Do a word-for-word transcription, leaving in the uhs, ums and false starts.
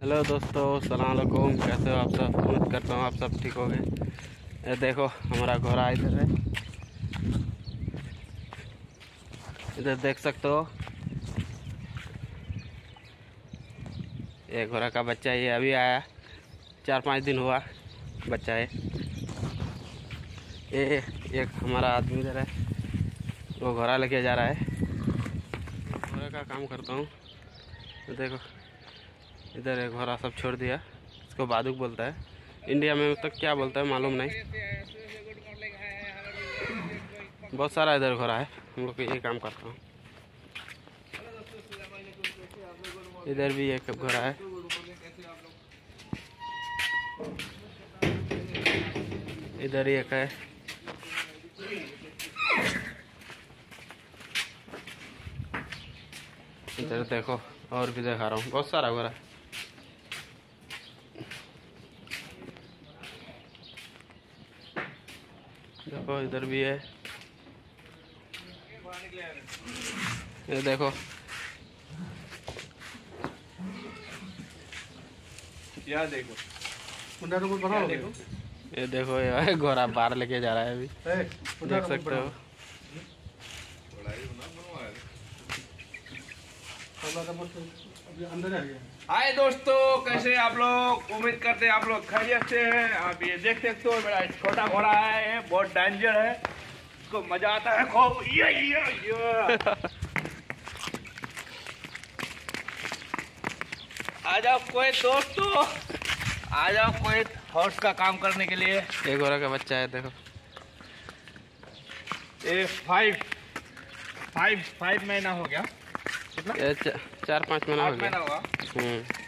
Hello दोस्तों, अस्सलाम वालेकुम। कैसे हो आप सब? उम्मीद करता हूँ आप सब ठीक हो गए। ये देखो हमारा घोड़ा इधर है, इधर देख सकते हो। ये घोड़ा का बच्चा ये अभी आया, चार पाँच दिन हुआ बच्चा है। ये एक हमारा आदमी इधर है, वो घोड़ा लेके जा रहा है। घोड़ा का काम करता हूँ। तो देखो इधर एक घोड़ा सब छोड़ दिया। इसको बादुक बोलता है, इंडिया में तक क्या बोलता है मालूम नहीं। बहुत सारा इधर घोड़ा है, हम लोग ये काम करता हूँ। इधर भी एक घोड़ा है, इधर ही एक है। इधर देखो और भी दिखा रहा हूँ, बहुत सारा घोड़ा है। देखो इधर भी है, ये देखो। क्या देखो क्या देखो, ये देखो ये घोड़ा बाहर लेके जा रहा है अभी, देख सकते हो। हाय दोस्तों, कैसे आप लोग? उम्मीद करते हैं आप लोग खैरियत से हैं। आप ये देख सकते हो, मेरा छोटा घोड़ा है, ये बहुत डेंजर है, इसको मजा आता है खूब। ये ये ये आ जाओ कोई दोस्तों, आ जाओ कोई हॉर्स का काम करने के लिए। ये घोड़ा का बच्चा है, देखो। ये फाइव फाइव फाइव महीना हो गया, कितना? ये च, चार पाँच महीना हो आठ महीना गया। हुआ। हम्म